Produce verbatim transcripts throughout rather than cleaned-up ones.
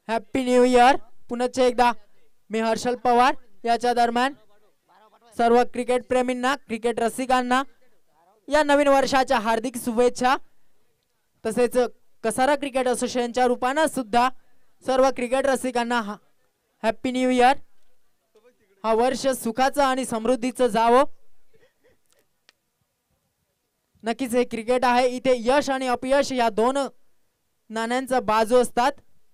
Happy new year. पुनश्च एकदा मी हर्षल पवार याच्या दरम्यान सर्व क्रिकेट प्रेमींना, क्रिकेट रसिकांना या नवीन वर्षाच्या हार्दिक शुभेच्छा. तसेच कसारा क्रिकेट असोसिएशनच्या रूपाने सुद्धा सर्व क्रिकेट रसिकांना हॅपी न्यू इयर. हा वर्ष सुखाचं आणि समृद्धीचं जावं. नक्कीच हे क्रिकेट आहे, इथे यश आणि अपयश या दोन नाण्यांचा बाजू असतात.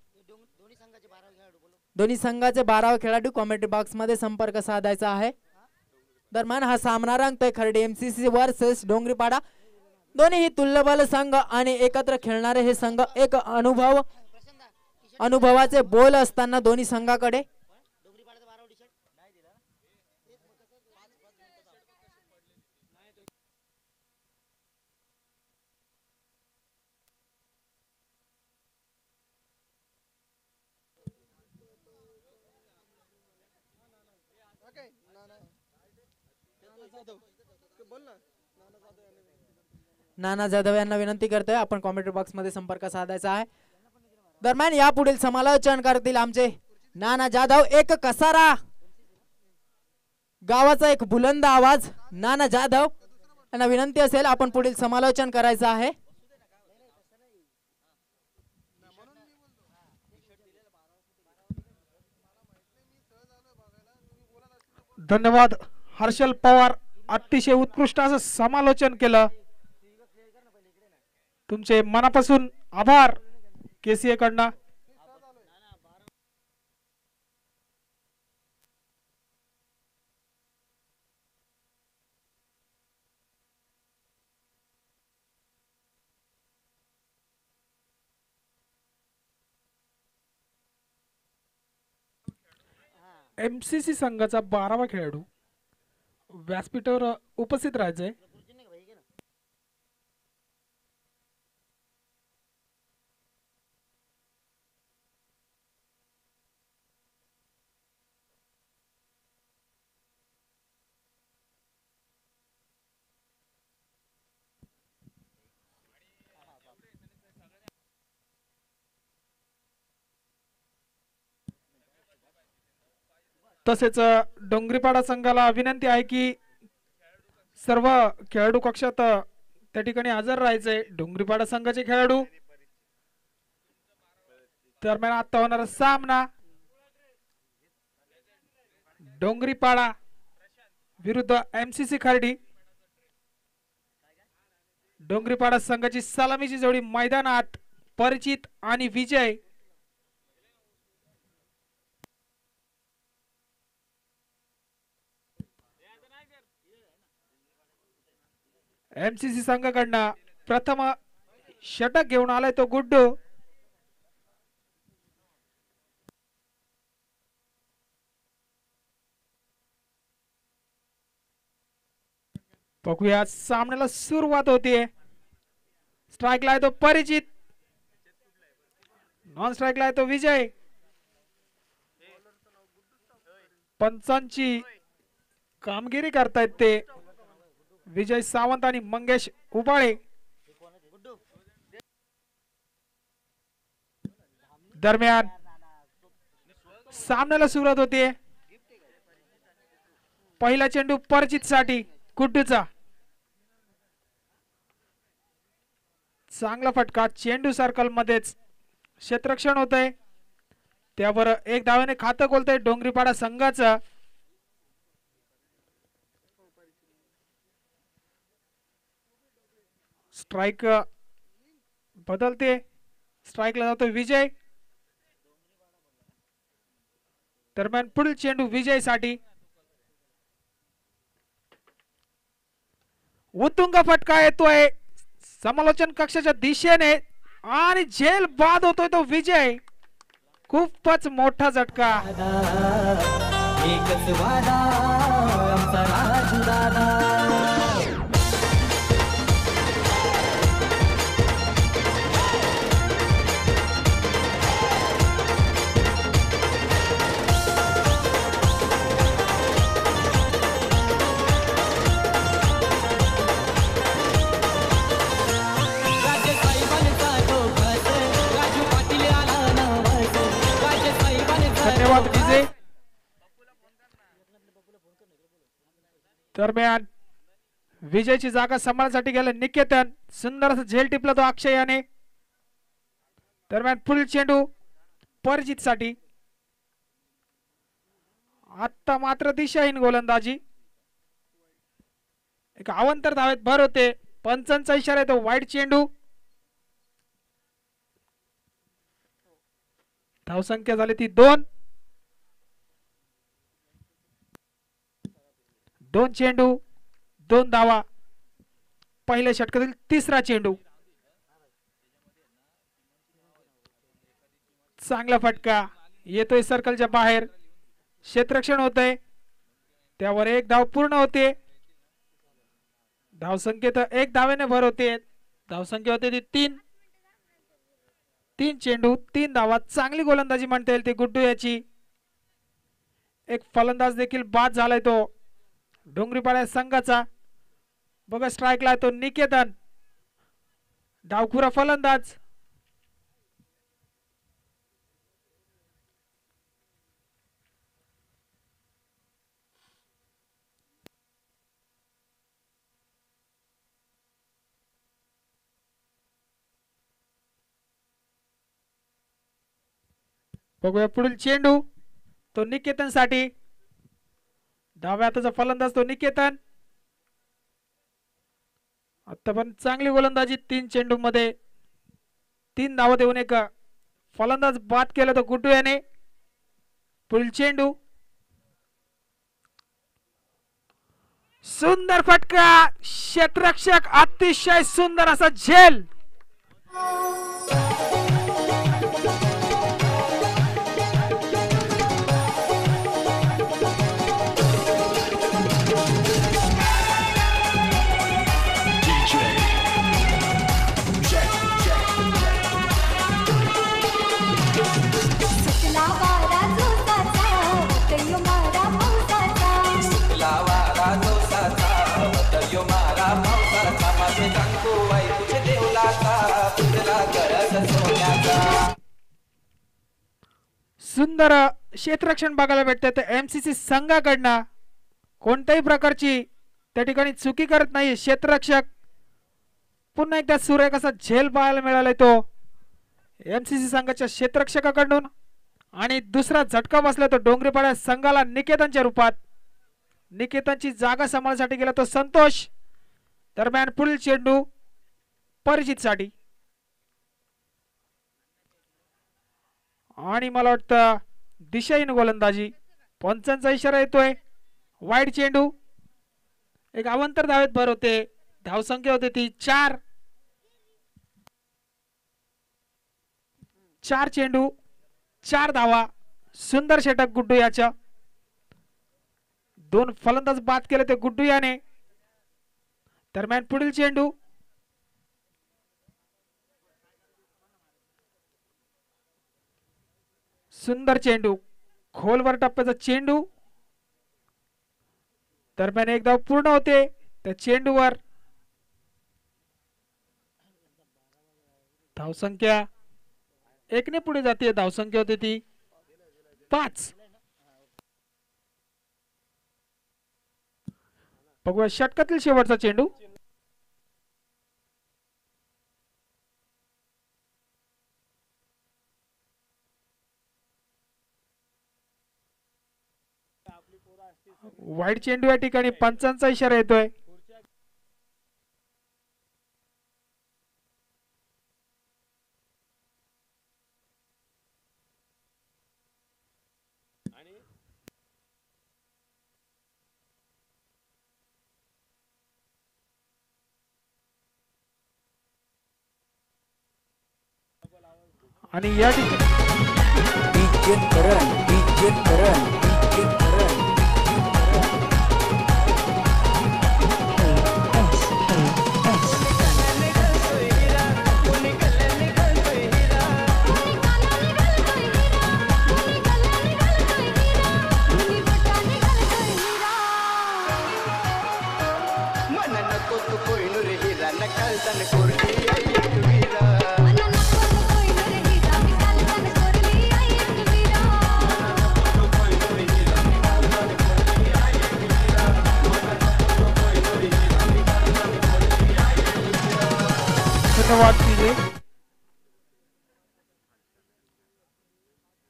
दोन्ही संघाचे बारा खेळाडू कॉमेंट्री बॉक्स मध्ये संपर्क साधायचा आहे. दरम्यान हा सामना रंगतोय खर्डी एमसीसी वर्सेस डोंगरीपाडा. दोन्ही तुल्यबल संघ आणि एकत्र खेळणारे हे संघ एक अनुभव अनुभवाचे बोल असताना दोन्ही संघाकडे. नाना जाधव यांना विनंती करतोय आपण कॉमेंट्री बॉक्स मध्ये संपर्क साधायचा आहे. दरम्यान या पुढील समालोचन करतील आमचे नाना जाधव. एक कसारा गावाचा एक बुलंद आवाज नाना जाधव यांना विनंती असेल आपण पुढील समालोचन करायचं आहे. धन्यवाद हर्षल पवार, अतिशय उत्कृष्ट असं समालोचन केलं. तुमचे मनापासून आभार केसीए कडनं. एमसीसी संघाचा बारावा खेळाडू व्यासपीठावर उपस्थित राहायचंय. तसेच डोंगरीपाडा संघाला विनंती आहे की सर्व खेळाडू कक्षात त्या ठिकाणी हजर राहायचंय. डोंगरीपाडा संघाचे खेळाडू. दरम्यान आता होणारा सामना डोंगरीपाडा विरुद्ध एमसीसी खर्डी. डोंगरीपाडा संघाची सलामीची जोडी मैदानात परिचित आणि विजय. एमसीसी संघाकडनं प्रथम षटक घेऊन आलाय तो गुड्डू. बघूया सामन्याला सुरुवात होतीये. स्ट्राइकला आहे तो परिचित, नॉन स्ट्राइकला आहे तो विजय. पंचांची कामगिरी करतायत ते विजय सावंत आणि मंगेश उबाळे. दरम्यान सामन्याला सुरुवात होते. पहिला चेंडू परिचित साठी गुड्डूचा. चांगला फटका, चेंडू सर्कल मध्येच क्षेत्ररक्षण होतंय. त्यावर एक धावेने खातं खोलतंय डोंगरीपाडा संघाचं. स्ट्राइक बदलते, स्ट्राइकला जातो विजय. दरम्यान पुढील चेंडू विजय साठी. उत्तुंग फटका येतोय समालोचन कक्षाच्या दिशेने आणि झेल बाद होतोय तो विजय. खूपच मोठा झटका. एकच वादा आमचा राजू दादा. सुरुवात डीजे दरम्यान विजयची जागा सांभाळण्यासाठी गेला निकेतन. सुंदर असं झेल टिपला तो अक्षय याने. दरम्यान पुढील चेंडू परिचित साठी. आता मात्र दिशाहीन गोलंदाजी. एक अवंतर धावेत भर होते. पंचांचा इशारा आहे तो वाईट चेंडू. धावसंख्या झाली ती दोन. दोन चेंडू दोन धावा. पहिल्या षटकातील तिसरा चेंडू. चांगला फटका येतोय सर्कलच्या बाहेर. क्षेत्ररक्षण होतंय त्यावर एक धाव पूर्ण होते. धावसंख्येत एक धावेने भर होते. धावसंख्या होते ती तीन. तीन चेंडू तीन धावा. चांगली गोलंदाजी म्हणता येईल ती गुड्डू याची. एक फलंदाज देखील बाद झालाय तो डोंगरीपाडा संघाचा. बघा स्ट्राईकला तो निकेतन. डावखुरा फलंदाज. बघूया पुढील चेंडू तो निकेतन साठी. डाव्या हाताचा फलंदाज तो निकेतन. आतापर्यंत चांगली गोलंदाजी. तीन चेंडू मध्ये तीन धावा देऊन एक फलंदाज बाद केला तो गुड्डू याने. पुढील चेंडू सुंदर फटका. क्षेत्ररक्षक अतिशय सुंदर असा झेल. सुंदर क्षेत्ररक्षण बघायला भेटते. एमसीसी संघाकडनं कोणत्याही प्रकारची त्या ठिकाणी चुकी करत नाही क्षेत्ररक्षक. पुन्हा एकदा सुरेख असा झेल पाहायला मिळालाय तो एमसीसी संघाच्या क्षेत्ररक्षकाकडून. आणि दुसरा झटका बसला तो डोंगरीपाडा संघाला निकेतनच्या रूपात. निकेतनची जागा सांभाळण्यासाठी गेला तो संतोष. दरम्यान पुढील चेंडू परिचित साठी. आणि मला वाटतं दिशाहीन गोलंदाजी. पंचांचा इशारा येतोय. वाईट चेंडू. एक अवंतर धावेत भर होते. धावसंख्या होते ती चार. चार चेंडू चार धावा. सुंदर षटक गुड्डू याच्या. दोन फलंदाज बाद केले ते गुड्डू याने. दरम्यान पुढील चेंडू सुंदर चेंडू. खोलवर टप्प्याचा चेंडू. दरम्यान एक धाव पूर्ण होते त्या चेंडूवर. धावसंख्या एकने पुढे जाते. धावसंख्या होती ती पाच. बघूया षटकातील शेवटचा चेंडू. वाईट चेंडू या ठिकाणी पंचांचा इशारा येतोय. आणि या ठिकाणी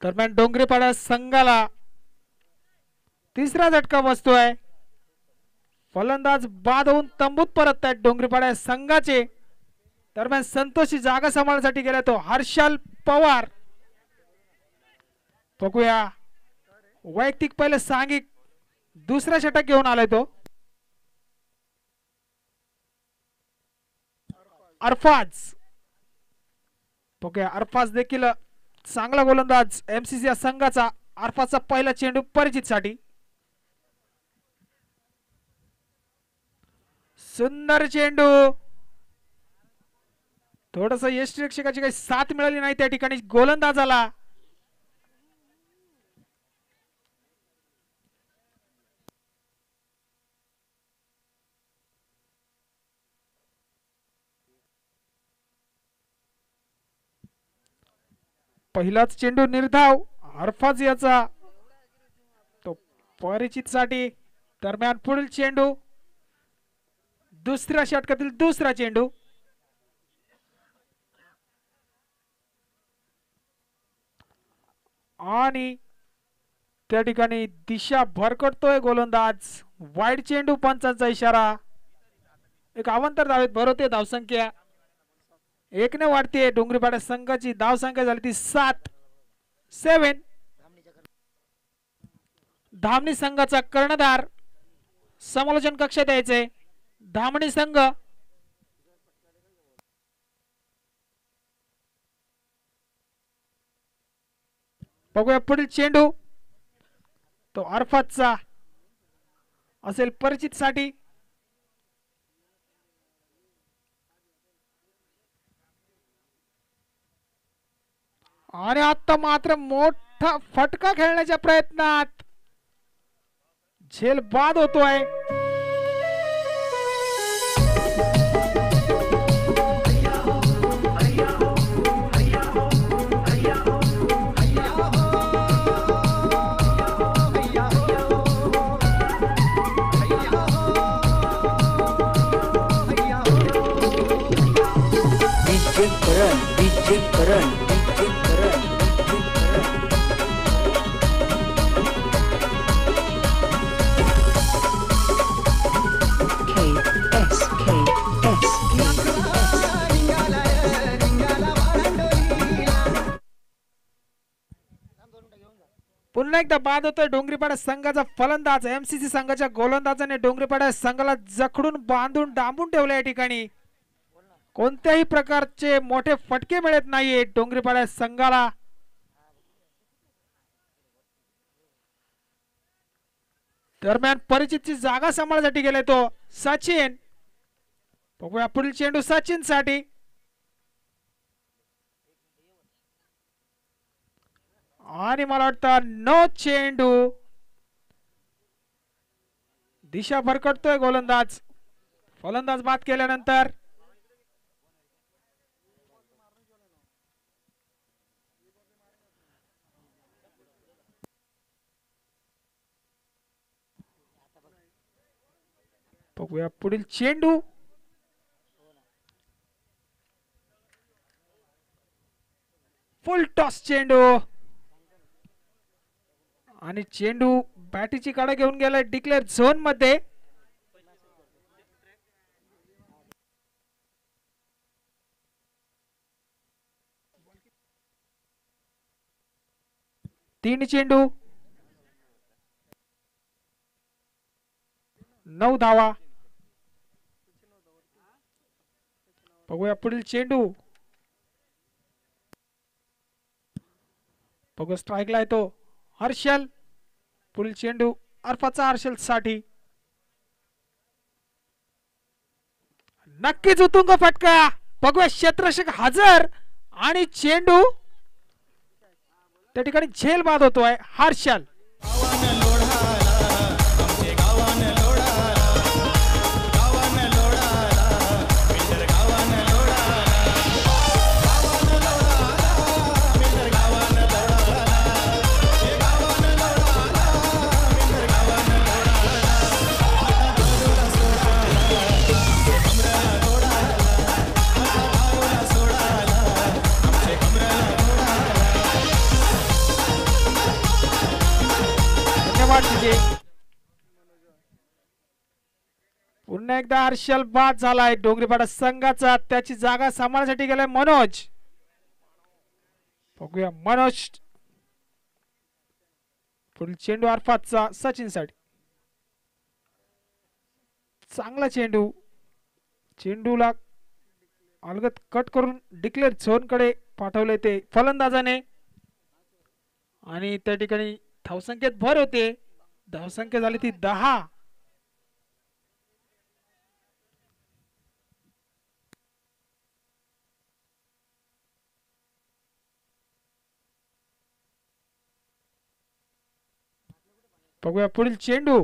दरम्यान डोंगरीपाडा संघाला तिसरा झटका बसतोय. फलंदाज बाद होऊन तंबूत परत आहेत डोंगरीपाडा संघाचे. दरम्यान संतोषी जागा सांभाळण्यासाठी गेला तो हर्षल पवार. बघूया वैयक्तिक पहिले सांघिक दुसरा षटक घेऊन आलाय तो अरफाज. बघूया अरफाज देखील चांगला गोलंदाज एमसीसी या संघाचा. अरफाजचा पहिला चेंडू परिचित साठी. सुंदर चेंडू. थोडस यष्टिरक्षकाची काही साथ मिळाली नाही त्या ठिकाणी गोलंदाजाला. पहिलाच चेंडू निर्धाव अरफाज याचा तो परिचित साठी. दरम्यान पुढील चेंडू दुसऱ्या षटकातील दुसरा चेंडू. आणि त्या ठिकाणी दिशा भरकटतोय गोलंदाज. वाईड चेंडू पंचांचा इशारा. एक अवांतर धावेत भरवते धावसंख्या एकने वाढते. डोंगरीपाडा संघाची धावसंख्या झाली ती सात सेवन. धामणी संघाचा कर्णधार समालोचन कक्षात यायचे. धामणी संघ बघूया पुढील चेंडू तो अरफातचा असेल परिचित साठी. आणि आता मात्र मोठा फटका खेळण्याच्या प्रयत्नात झेल बाद होतोय. पुन्हा एकदा बाद होतोय डोंगरीपाडा संघाचा फलंदाज. एमसीसी संघाच्या गोलंदाजाने डोंगरीपाडा संघाला जखडून बांधून डांबून ठेवले. या ठिकाणी कोणत्याही प्रकारचे मोठे फटके मिळत नाहीये डोंगरीपाडा संघाला. दरम्यान परिचितची जागा सांभाळण्यासाठी गेले तो सचिन. बघूया पुढील चेंडू सचिन साठी. आणि मला वाटतं नो चेंडू. दिशा भरकटतोय गोलंदाज. फलंदाज बाद केल्यानंतर बघूया पुढील चेंडू. फुल टॉस चेंडू. आणि चेंडू बॅटीची काढा घेऊन गेलाय डिक्लेअर झोन मध्ये. तीन चेंडू नऊ धावा. बघूया पुढील चेंडू. बघू स्ट्राईकला आहे तो हर्षल. पुढील चेंडू अरफाचा हर्षल साठी. नक्कीच उतुंग फटका. बघूया क्षेत्ररक्षक हजर आणि चेंडू त्या ठिकाणी झेल बाद होतोय हर्षल. धन्यवाद तुझे. पुन्हा एकदा हर्षल बाद झालाय डोंगरीपाडा संघाचा. त्याची जागा सांभाळण्यासाठी गेलाय मनोज. बघूया मनोज. पुढील चेंडू अरफातचा सचिन साठी. चांगला चेंडू. चेंडूला अलगत कट करून डिक्लेअर झोन कडे पाठवले ते फलंदाजाने आणि त्या ठिकाणी धावसंख्येत भर होते. धावसंख्या झाली ती दहा. बघूया पुढील चेंडू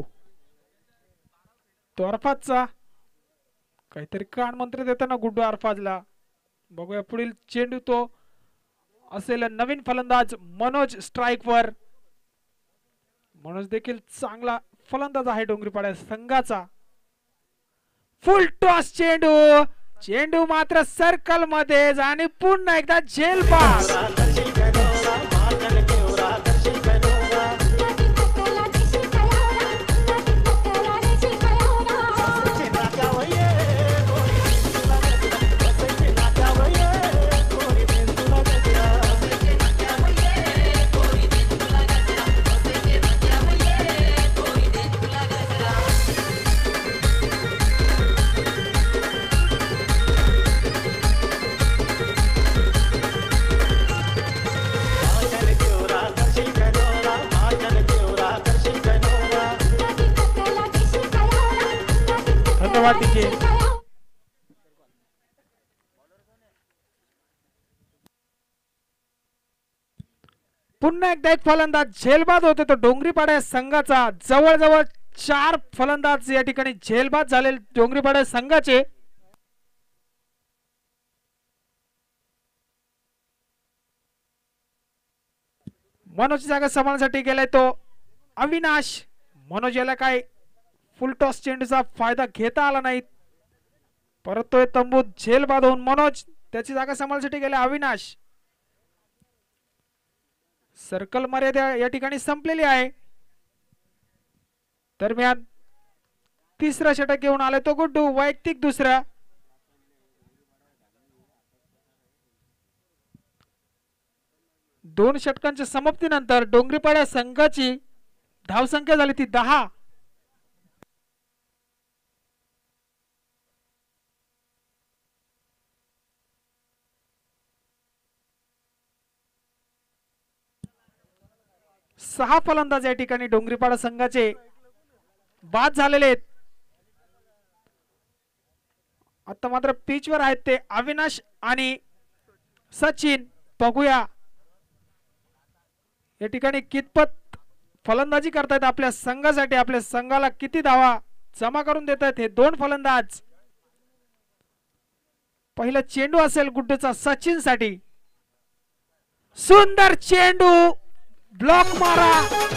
तो अरफातचा. काहीतरी कान मंत्र देताना गुड्डू अरफाजला. बघूया पुढील चेंडू तो असेल नवीन फलंदाज मनोज स्ट्राइक वर. मनोज देखील चांगला फलंदाज आहे डोंगरीपाडा संघाचा. फुल टॉस चेंडू. चेंडू मात्र सर्कल मध्ये आणि पुन्हा एकदा झेल पास. पुन्हा एकदा एक फलंदाज झेलबाद होते तो डोंगरीपाडा संघाचा. जवळजवळ चार फलंदाज या ठिकाणी झेलबाद झाले डोंगरीपाडा संघाचे. मनोज जागा सांभाळण्यासाठी गेलाय तो अविनाश. मनोज याला काय फुल टॉस चेंडूचा फायदा घेता आला नाही. परत तो तंबूत झेलबाद होऊन मनोज त्याची जागा सांभाळण्यासाठी गेला अविनाश. सर्कल मर्यादा या ठिकाणी संपलेली आहे. दरम्यान तिसरा षटक घेऊन आलाय तो गुड्डू. वैयक्तिक दुसरा. दोन षटकांच्या समाप्तीनंतर डोंगरीपाडा संघाची धावसंख्या झाली ती दहा. सहा फलंदाज या ठिकाणी डोंगरीपाडा संघाचे बाद झालेले आहेत. आता मात्र पिच वर आहेत ते अविनाश आणि सचिन. बघूया या ठिकाणी कितपत फलंदाजी करतायत आपल्या संघासाठी. आपल्या संघाला किती धावा जमा करून देत आहेत हे दोन फलंदाज. पहिला चेंडू असेल गुड्डूचा सचिन साठी. सुंदर चेंडू. ब्लॉक मारा.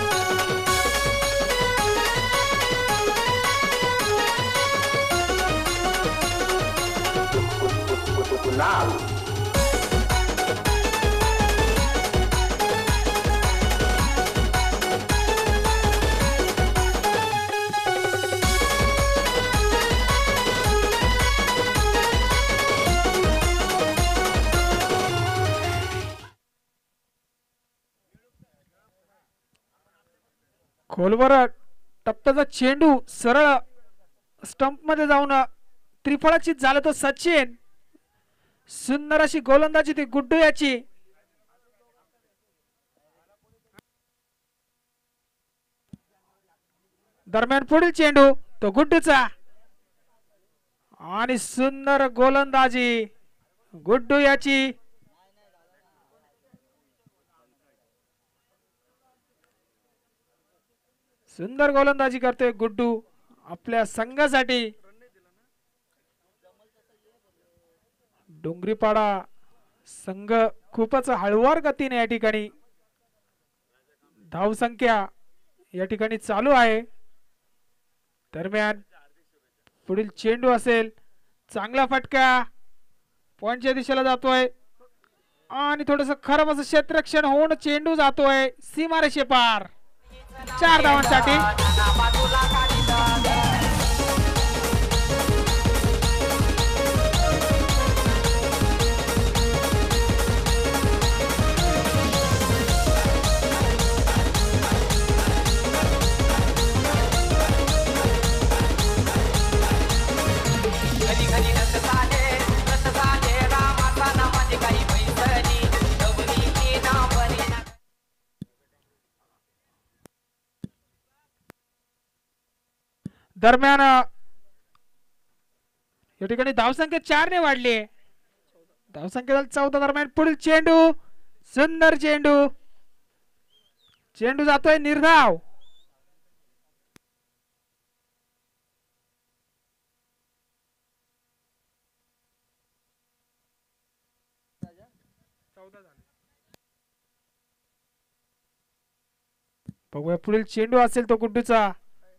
खोलवर टप्प्याचा चेंडू सरळ स्टंप मध्ये जाऊन त्रिफळाची झाला तो सचिन. सुंदर अशी गोलंदाजी ती गुड्डू याची. दरम्यान पुढील चेंडू तो गुड्डूचा आणि सुंदर गोलंदाजी गुड्डू याची. सुंदर गोलंदाजी करतोय गुड्डू आपल्या संघासाठी. डोंगरीपाडा संघ खूपच हळुवार गतीने या ठिकाणी धावसंख्या या ठिकाणी चालू आहे. दरम्यान पुढील चेंडू असेल चांगला फटका पॉइंटच्या दिशेला जातोय आणि थोडस खराब असं क्षेत्ररक्षण होऊन चेंडू जातोय सीमारेषे पार. चार धावांसाठी. दरम्यान या ठिकाणी धावसंख्या चार ने वाढली. धावसंख्या चौदा. दरम्यान पुढील चेंडू, सुंदर चेंडू, चेंडू जातोय निर्धाव. बघूया पुढील चेंडू असेल तो गुड्डूचा.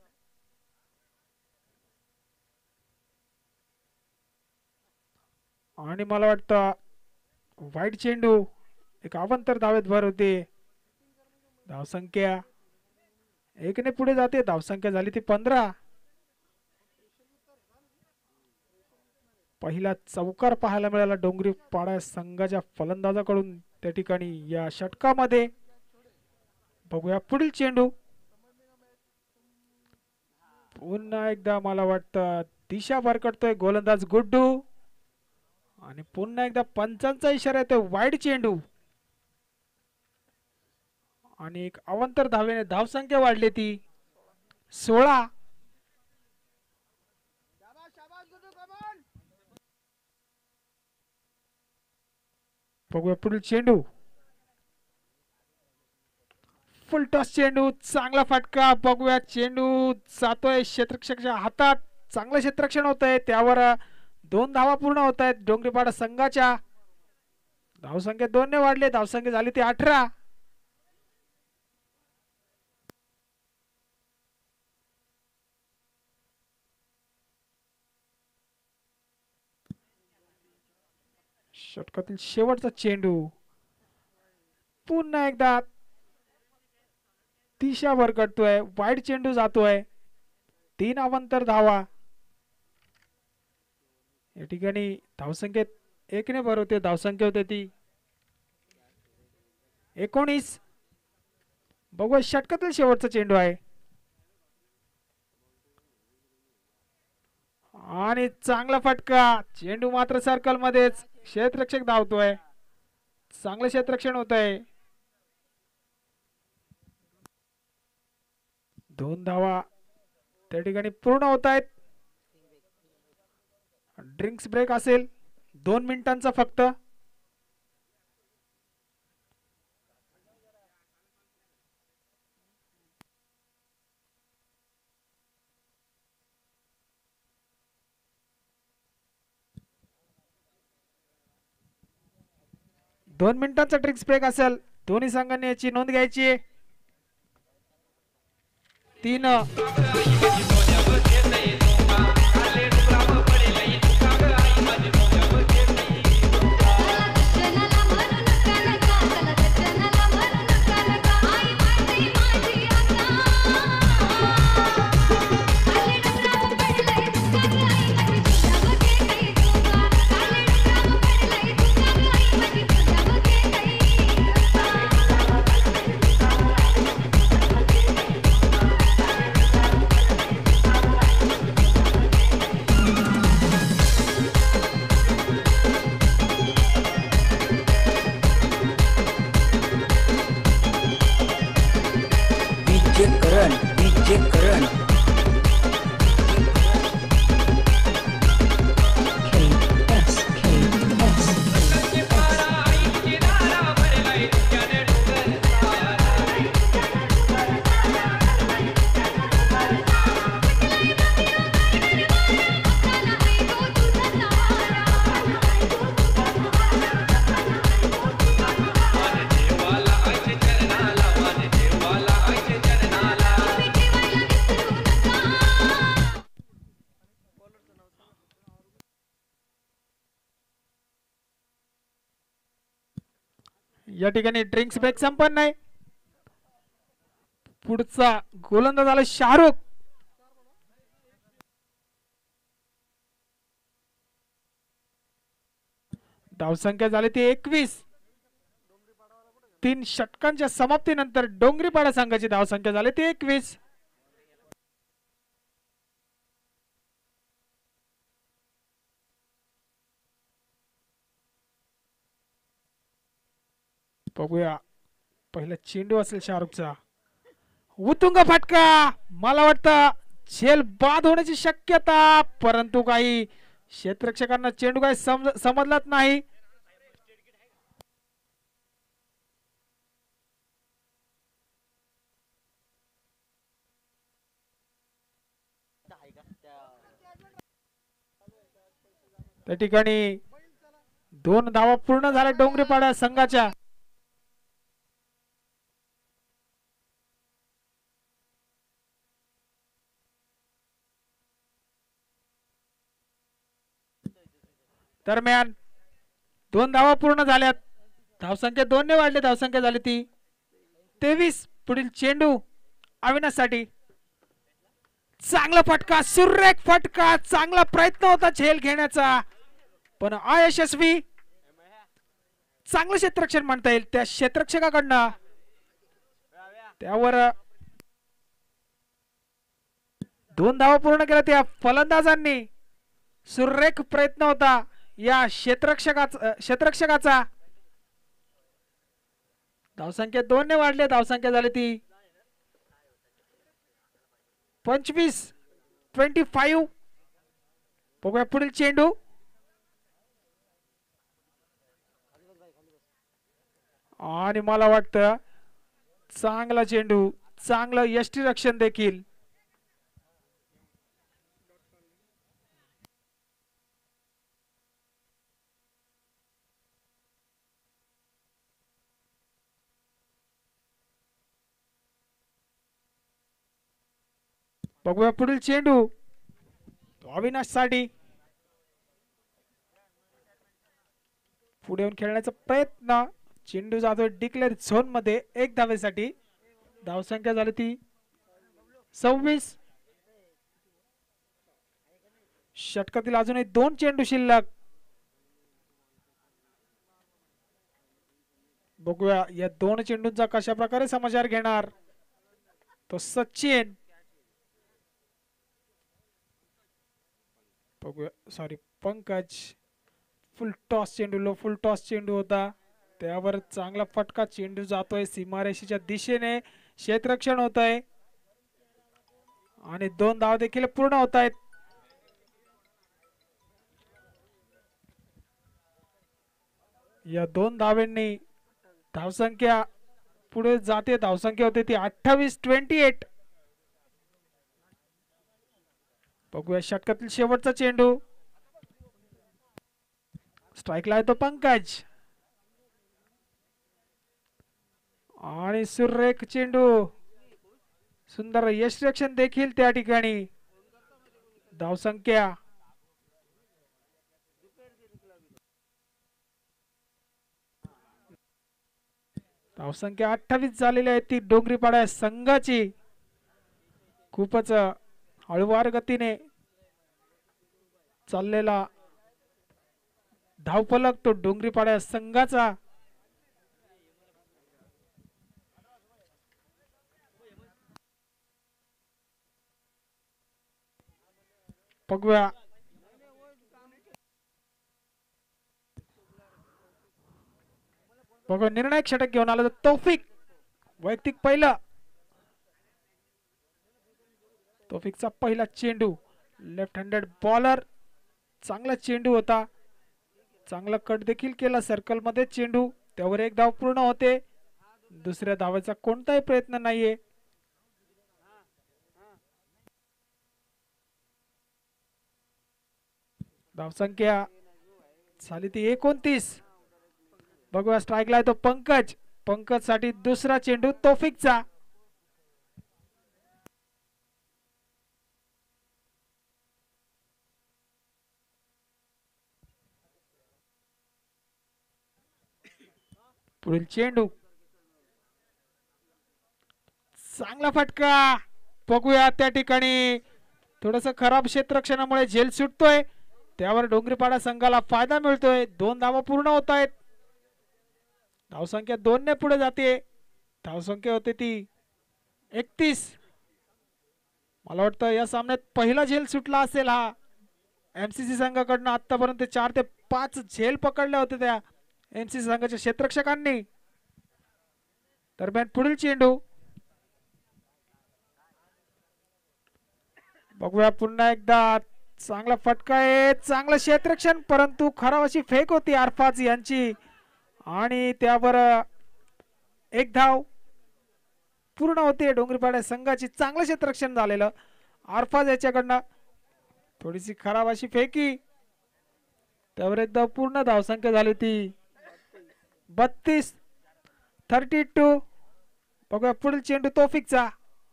आणि मला वाटतं वाईट चेंडू. एक अवांतर धावेत भर होते. धावसंख्या एकने पुढे जाते. धावसंख्या झाली ती पंधरा. पहिला चौकार पाहायला मिळाला डोंगरी पाडा संघाच्या फलंदाजाकडून त्या ठिकाणी या षटकामध्ये. बघूया पुढील चेंडू. पुन्हा एकदा मला वाटतं दिशा भरकटतोय गोलंदाज गुड्डू. आणि पुन्हा एकदा पंचांचा इशारा येतोय वाईड चेंडू. आणि एक अवांतर धावेने धावसंख्या वाढली ती सोळा. बघूया पुढील चेंडू. फुल टॉस चेंडू, चांगला फटका. बघूया चेंडू जातोय क्षेत्ररक्षकाच्या हातात. चांगलं क्षेत्ररक्षण होत आहे. त्यावर दोन धावा पूर्ण होत आहेत डोंगरीपाडा संघाच्या. धावसंख्या दोन ने वाढले. धावसंख्या झाली ती अठरा. षटकातील शेवटचा चेंडू. पुन्हा एकदा दिशा भरकटतोय. वाईड चेंडू जातोय. तीन अवांतर धावा. या ठिकाणी धावसंख्येत एकने भर होते. धावसंख्या होते ती एकोणीस. बघूया षटकातील शेवटचा चेंडू आहे. आणि चांगला फटका. चेंडू मात्र सर्कल मध्येच. क्षेत्ररक्षक धावतोय. चांगलं क्षेत्ररक्षण होत आहे. दोन धावा त्या ठिकाणी पूर्ण होत आहेत. ड्रिंक्स ब्रेक असेल दोन मिनिटांचा फक्त. दोन मिनिटांचा ड्रिंक्स ब्रेक असेल. दोन्ही संघांनी याची नोंद घ्यायची. तीन या ठिकाणी ड्रिंक्स ब्रेक संपन्न आहे. पुढचा गोलंदाज आला शाहरुख. धावसंख्या झाली ती एकवीस. तीन षटकांच्या समाप्तीनंतर डोंगरीपाडा संघाची धावसंख्या झाली ती एकवीस. बघूया पहिला चेंडू असेल शाहरुखचा. उतुंग फटका. मला वाटतं झेल बाद होण्याची शक्यता, परंतु काही क्षेत्ररक्षकांना चेंडू काही समजलाच नाही. त्या ठिकाणी दोन धावा पूर्ण झाल्या डोंगरीपाडा संघाच्या. दरम्यान दोन धावा पूर्ण झाल्यात. धावसंख्या दोन ने वाढली. धावसंख्या झाली ती तेवीस. पुढील चेंडू अविनाश साठी. चांगला फटका, सुरेख फटका. चांगला प्रयत्न होता झेल घेण्याचा, पण अयशस्वी. चांगलं क्षेत्ररक्षण म्हणता येईल त्या क्षेत्ररक्षकाकडनं. त्यावर दोन धावा पूर्ण केल्या त्या फलंदाजांनी. सुरेख प्रयत्न होता या क्षेत्ररक्षकाचा क्षेत्ररक्षकाचा. धावसंख्या दोन ने वाढली. धावसंख्या झाली ती पंचवीस. Twenty five. बघूया पुढील चेंडू. आणि मला वाटतं चांगला चेंडू, चांगलं यष्टी रक्षण देखील. बघूया पुढील चेंडू अविनाश साठी. पुढे येऊन खेळण्याचा प्रयत्न. चेंडू जातोय डिक्लेअर झोन मध्ये एक धावेसाठी. धावसंख्या झाली ती सव्वीस. षटकातील अजूनही दोन चेंडू शिल्लक. बघूया या दोन चेंडूंचा कशा प्रकारे समाचार घेणार तो सचिन. बघूया सॉरी पंकज. फुल टॉस चेंडू, लो फुल टॉस चेंडू होता. त्यावर चांगला फटका. चेंडू जातोय सीमारेषेच्या दिशेने. क्षेत्ररक्षण होत आहे आणि दोन धावा देखील पूर्ण होत आहेत. या दोन धावांनी धावसंख्या पुढे जाते. धावसंख्या होते ती अठ्ठावीस. Twenty eight. बघूया षटकातील शेवटचा चेंडू. स्ट्राइकला आहे तो पंकज. आणि सुरेख चेंडू. सुंदर यष्टिरक्षण देखील त्या ठिकाणी. धावसंख्या धावसंख्या अठ्ठावीस झालेली आहे ती डोंगरीपाडा संघाची. खूपच हळूवार गतीने चाललेला धावफलक तो डोंगरीपाडा संघाचा. बघूया बघूया निर्णायक षटक घेऊन आला तौफिक. वैयक्तिक पहिला. तौफिकचा पहिला चेंडू. Left handed bowler. चांगला चेंडू होता. चांगला कट देखील केला सर्कल मध्ये चेंडू. त्यावर एक धाव पूर्ण होते. दुसऱ्या धावाचा कोणताही प्रयत्न नाहीये. धावसंख्या झाली ती एकोणतीस. बघूया स्ट्राइकला आहे तो पंकज. पंकज साठी दुसरा चेंडू तौफिकचा. पुढील चेंडू. चांगला फटका. बघूया त्या ठिकाणी थोडस खराब क्षेत्ररक्षणामुळे झेल सुटतोय, त्यावर डोंगरीपाडा संघाला फायदा मिळतोय. दोन धावा पूर्ण होत आहेत. धावसंख्या दोन ने पुढे जाते. धावसंख्या होते ती एकतीस. मला वाटतं या सामन्यात पहिला झेल सुटला असेल हा एमसीसी संघाकडनं. आतापर्यंत चार ते पाच झेल पकडल्या होत्या त्या एमसीसी संघाच्या क्षेत्ररक्षकांनी. दरम्यान पुढील चेंडू बघूया पुन्हा एकदा. चांगला फटका आहे, चांगलं क्षेत्ररक्षण, परंतु खराब अशी फेक होती अरफाज यांची आणि त्यावर एक धाव पूर्ण होते डोंगरीपाडा संघाची. चांगलं क्षेत्ररक्षण झालेलं अरफाज याच्याकडनं. थोडीशी खराब अशी फेकी, त्यावर एकदा पूर्ण धावसंख्या झाली ती बत्तीस थर्टी टू. बघूया पुढील चेंडू तोफिकचा.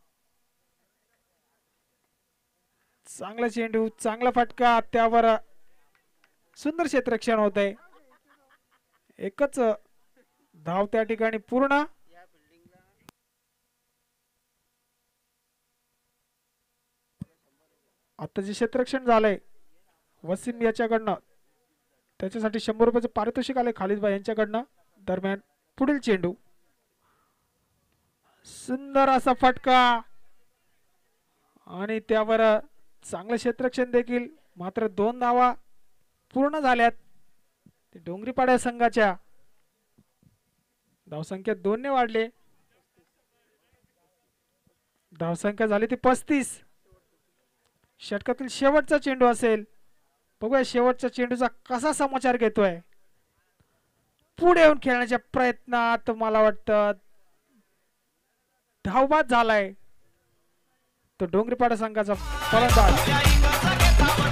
चांगला चेंडू, चांगला फटका, त्यावर सुंदर क्षेत्ररक्षण होत आहे. एकच धाव त्या ठिकाणी पूर्ण. आता जे क्षेत्ररक्षण झालंय वसीम याच्याकडनं, त्याच्यासाठी शंभर रुपयाचं पारितोषिक आले खालिदबाई यांच्याकडनं. दरम्यान पुढील चेंडू, सुंदर असा फटका आणि त्यावर चांगलं क्षेत्ररक्षण देखील. मात्र दोन धावा पूर्ण झाल्यात डोंगरीपाडा संघाच्या. धावसंख्या दोन ने वाढले. धावसंख्या झाली ती पस्तीस. षटकातील शेवटचा चेंडू असेल. बघूया शेवटच्या चेंडूचा कसा समाचार घेतोय. पुढे येऊन खेळण्याच्या प्रयत्नात मला वाटतं धावबाद झालाय तो डोंगरीपाडा संघाचा फलंदाज.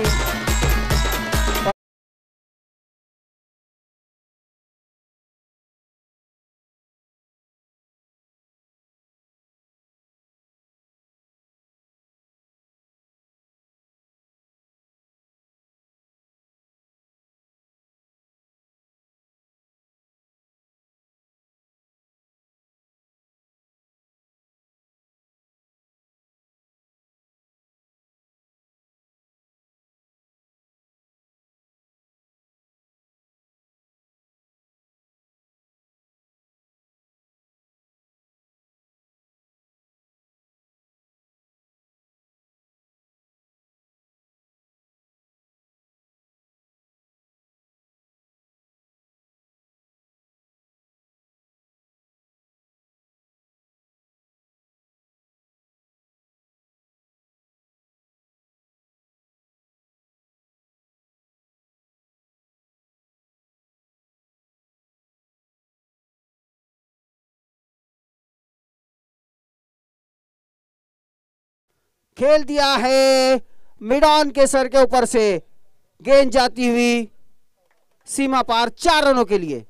खेल दिया है मिड ऑन के सर के ऊपर से, गेंद जाती हुई सीमा पार, चार रनों के लिए।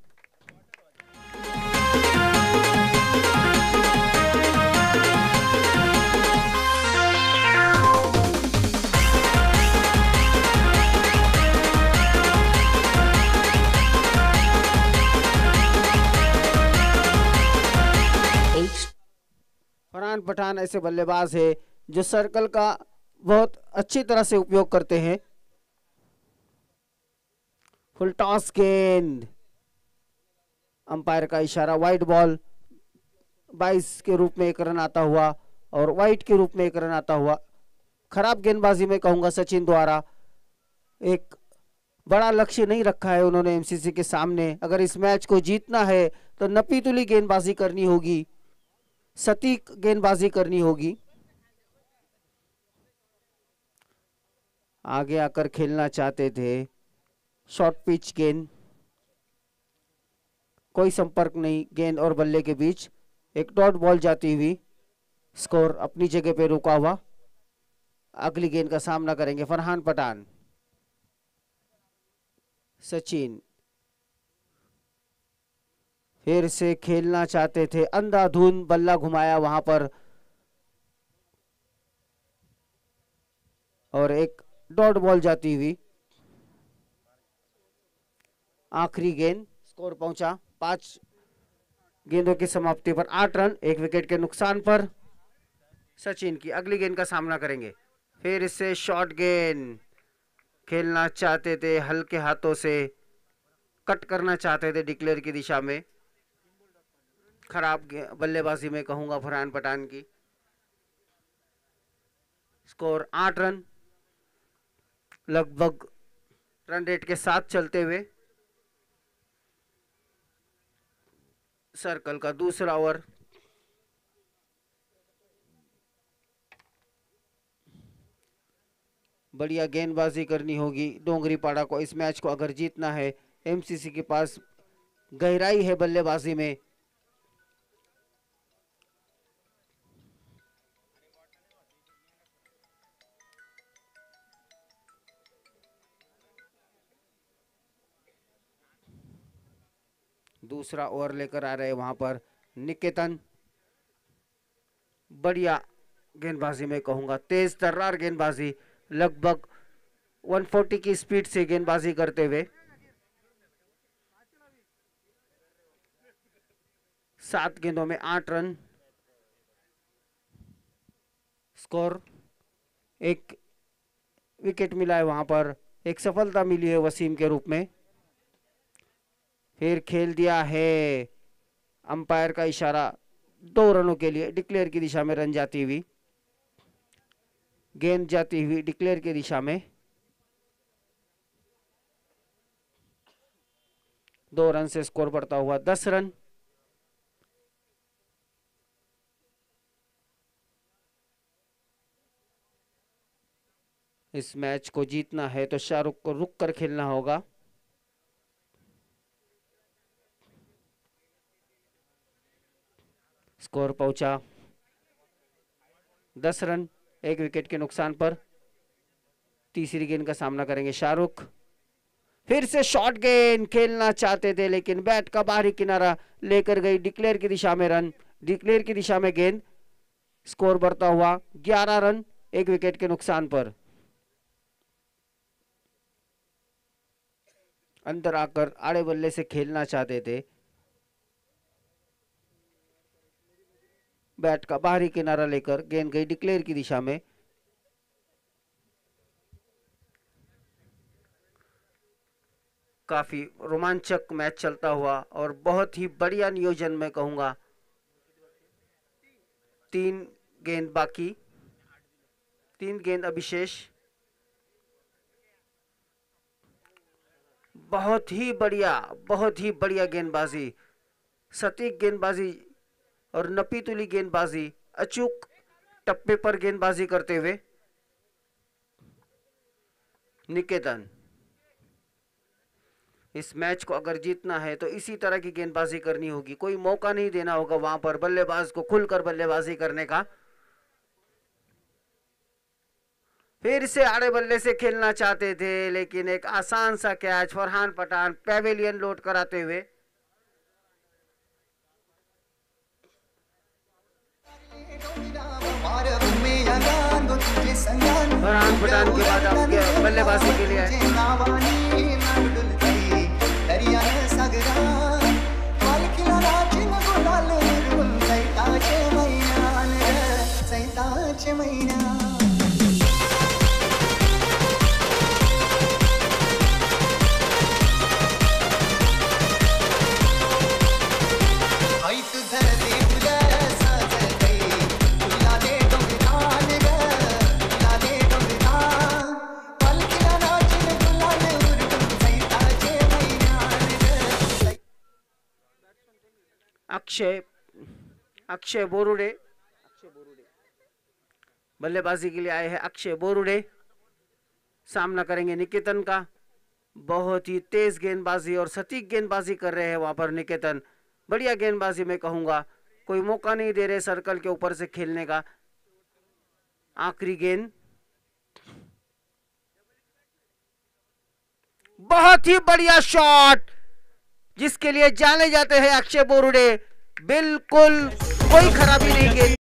फरहान पठान ऐसे बल्लेबाज है जो सर्कल का बहुत अच्छी तरह से उपयोग करते हैं। फुल टॉस गेंद, अंपायर का इशारा, वाइड बॉल, बाईस के रूप में एक रन आता हुआ और वाइट के रूप में एक रन आता हुआ। खराब गेंदबाजी में कहूंगा सचिन द्वारा, एक बड़ा लक्ष्य नहीं रखा है उन्होंने एमसीसी के सामने। अगर इस मैच को जीतना है तो नपीतुली गेंदबाजी करनी होगी, सटीक गेंदबाजी करनी होगी। आगे आकर खेलना चाहते थे, शॉर्ट पिच गेंद, कोई संपर्क नहीं गेंद और बल्ले के बीच। एक डॉट बॉल जाती हुई, स्कोर अपनी जगह पे रुका हुआ। अगली गेंद का सामना करेंगे फरहान पठान। सचिन फिर से खेलना चाहते थे, अंधाधुंध बल्ला घुमाया वहां पर और एक डॉट बॉल जाती हुई। आखिरी गेंद, स्कोर पहुंचा पांच गेंदों की समाप्ति पर आठ रन, एक विकेट के नुकसान पर सचिन की अगली गेंद का सामना करेंगे। फिर इससे शॉर्ट गेंद, खेलना चाहते थे हल्के हाथों से, कट करना चाहते थे डिक्लेयर की दिशा में। खराब बल्लेबाजी में कहूंगा फरहान पठान की। स्कोर आठ रन, लगभग रन रेट के साथ चलते हुए सर्कल का दूसरा ओवर। बढ़िया गेंदबाजी करनी होगी डोंगरी पाड़ा को इस मैच को अगर जीतना है। एमसीसी के पास गहराई है बल्लेबाजी में। दूसरा ओवर लेकर आ रहे वहां पर निकेतन, बढ़िया गेंदबाजी में कहूंगा, तेज तर्रार गेंदबाजी, लगभग एक सौ चालीस की स्पीड से गेंदबाजी करते हुए। सात गेंदों में आठ रन, स्कोर एक विकेट मिला है वहां पर, एक सफलता मिली है वसीम के रूप में। फिर खेल दिया है, अंपायर का इशारा, दो रनों के लिए डिक्लेयर की दिशा में रन जाती हुई, गेंद जाती हुई डिक्लेयर की दिशा में। दो रन से स्कोर बढ़ता हुआ दस रन। इस मैच को जीतना है तो शाहरुख को रुक कर खेलना होगा। स्कोर पहुंचा दस रन, एक विकेट के नुकसान पर। तीसरी गेंद का सामना करेंगे शाहरुख। फिर से शॉर्ट गेंद खेलना चाहते थे लेकिन बैट का बाहरी किनारा लेकर गई डिक्लेयर की दिशा में रन। डिक्लेयर की दिशा में गेंद। स्कोर बढ़ता हुआ ग्यारह रन एक विकेट के नुकसान पर। अंदर आकर आड़े बल्ले से खेलना चाहते थे। बैट का बाहरी किनारा लेकर गेंद गई डिक्लेयर की दिशा में। काफी रोमांचक मैच चलता हुआ और बहुत ही बढ़िया नियोजन मैं कहूंगा। तीन गेंद बाकी, तीन गेंद अभिशेष। बहुत ही बढ़िया, बहुत ही बढ़िया गेंदबाजी, सटीक गेंदबाजी और नपीतुली गेंदबाजी, अचूक टप्पे पर गेंदबाजी करते हुए निकेतन। इस मैच को अगर जीतना है तो इसी तरह की गेंदबाजी करनी होगी, कोई मौका नहीं देना होगा वहां पर बल्लेबाज को खुलकर बल्लेबाजी करने का। फिर से आड़े बल्ले से खेलना चाहते थे लेकिन एक आसान सा कैच फरहान पठान पेविलियन लोड कराते हुए। फरहान पठान के बाद आपके बल्लेबाजी के लिए अक्षय अक्षय बोरुडे बल्लेबाजी के लिए आए हैं। अक्षय बोरुडे सामना करेंगे निकेतन का। बहुत ही तेज गेंदबाजी और सटीक गेंदबाजी कर रहे हैं वहां पर निकेतन। बढ़िया गेंदबाजी मैं कहूंगा, कोई मौका नहीं दे रहे सर्कल के ऊपर से खेलने का। आखिरी गेंद, बहुत ही बढ़िया शॉट जिसके लिए जाने जाते हैं अक्षय बोरुडे। बिल्कुल कोई खराबी नहीं गेंद।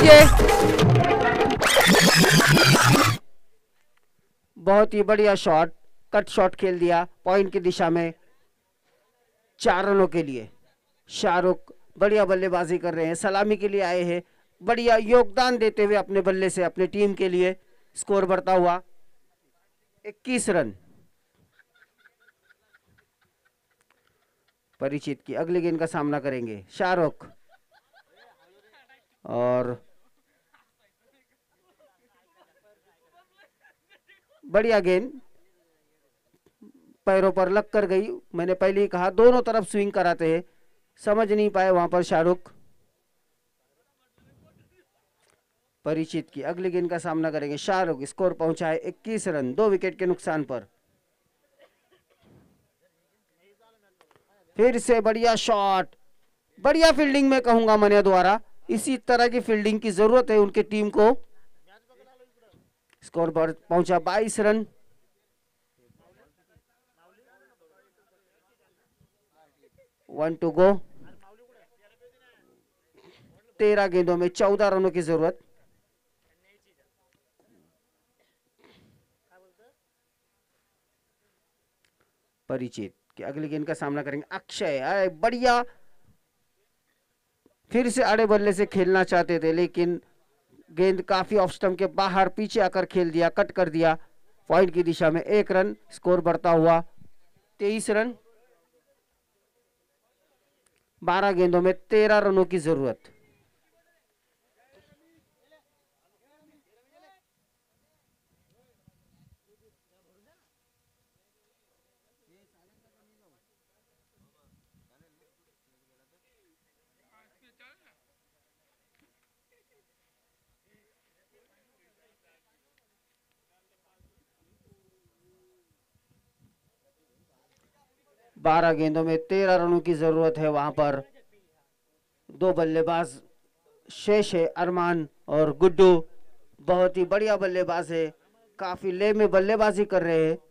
डीजे। बहुत ही बढ़िया शॉट, कट शॉट खेल दिया पॉइंट की दिशा में, चार रनों के लिए। शाहरुख बढ़िया बल्लेबाजी कर रहे हैं, सलामी के लिए आए हैं, बढ़िया योगदान देते हुए अपने बल्ले से अपने टीम के लिए। स्कोर बढ़ता हुआ इक्कीस रन। परिचित की अगली गेंद का सामना करेंगे शाहरुख, और बढ़िया गेंद पैरों पर लग कर गई। मैंने पहले ही कहा दोनों तरफ स्विंग कराते हैं, समझ नहीं पाए वहां पर शाहरुख। परिचित की अगली गेंद का सामना करेंगे शाहरुख। स्कोर पहुंचा है इक्कीस रन, दो विकेट के नुकसान पर। फिर से बढ़िया शॉट, बढ़िया फील्डिंग में कहूंगा मनिया द्वारा। इसी तरह की फील्डिंग की जरूरत है उनके टीम को। स्कोर पर पहुंचा बाईस रन। One to go. तेरह गेंदों में चौदह रनों की जरूरत। परिचित कि अगली गेंद का सामना करेंगे अक्षय। अरे बढ़िया, फिर से आड़े बल्ले से खेलना चाहते थे लेकिन गेंद काफी ऑफ स्टंप के बाहर पीछे आकर खेल दिया, कट कर दिया पॉइंट की दिशा में। एक रन। स्कोर बढ़ता हुआ तेईस रन। बारह गेंदों में तेरह रनों की जरूरत। बारह गेंदों में तेरह रनों की जरूरत है वहां पर। दो बल्लेबाज शेष है, अरमान और गुड्डू। बहुत ही बढ़िया बल्लेबाज है, काफी ले में बल्लेबाजी कर रहे हैं।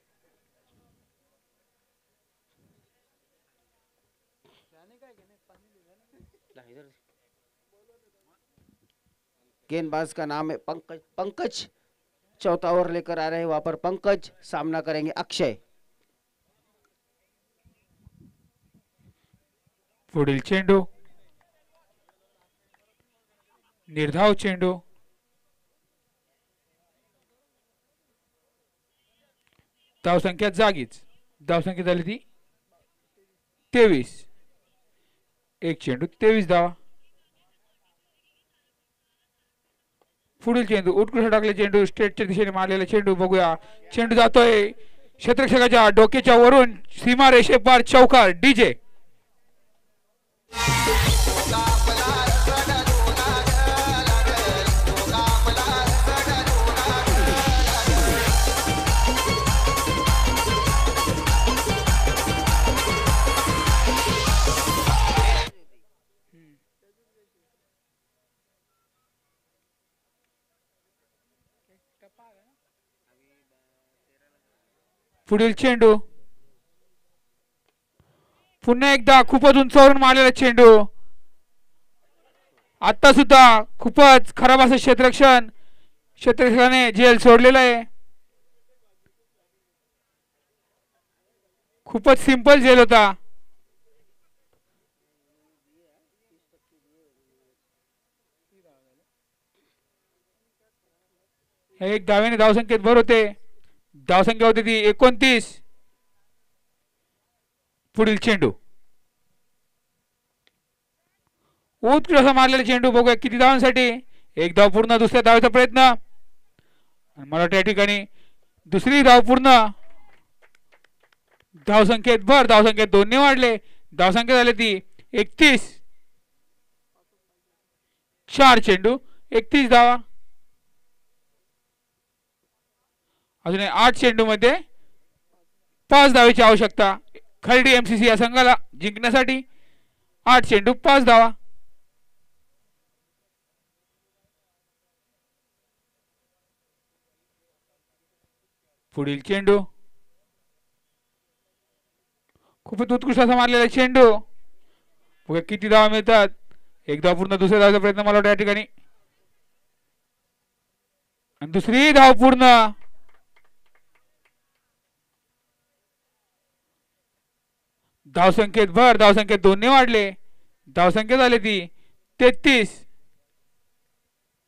गेंदबाज का नाम है पंकज। पंकज चौथा ओवर लेकर आ रहे हैं वहां पर पंकज। सामना करेंगे अक्षय। पुढील चेंडू, निर्धाव चेंडू, धाव संख्या जागीच। धाव संख्या झाली ती तेवीस। एक चेंडू तेवीस धावा। पुढील चेंडू उत्कृष्ट टाकले चेंडू, स्ट्रेटच्या दिशेने मारलेला चेंडू बघूया। चेंडू जातोय क्षेत्ररक्षकाच्या डोक्याच्या वरून सीमा रेषे पार, चौकार। डीजे। पुढील चेंडू पुन्हा एकदा खूपच उंचावरून मारलेला चेंडू। आता सुद्धा खूपच खराब असं क्षेत्ररक्षण, क्षेत्ररक्षकाने झेल सोडलेला आहे। खूपच सिंपल झेल होता। एक धावेने धावसंख्येत भर होते। धावसंख्या होती ती एकोणतीस। पुढील चेंडू उत्कृष्ट मारलेला चेंडू बघूया किती धावांसाठी। एक धाव पूर्ण, दुसऱ्या धावेचा प्रयत्न। मला वाटतं या ठिकाणी दुसरी धाव पूर्ण। धावसंख्येत भर, धावसंख्येत दोन्ही वाढले। धावसंख्या झाली ती एकतीस। चार चेंडू एकतीस धावा। अजून आठ चेंडू मध्ये पाच धावेची आवश्यकता खर्डी एमसीसी या संघाला जिंकण्यासाठी। आठ चेंडू पाच धावा। पुढील चेंडू खूपच उत्कृष्ट असा मारलेला चेंडू। किती धावा मिळतात। एक धाव पूर्ण, दुसऱ्या धावेचा प्रयत्न। मला वाटतं या ठिकाणी आणि दुसरी धाव पूर्ण. धावसंख्येत भर, धावसंख्येत दोन्ही वाढले. धावसंख्या झाली ती तेहतीस.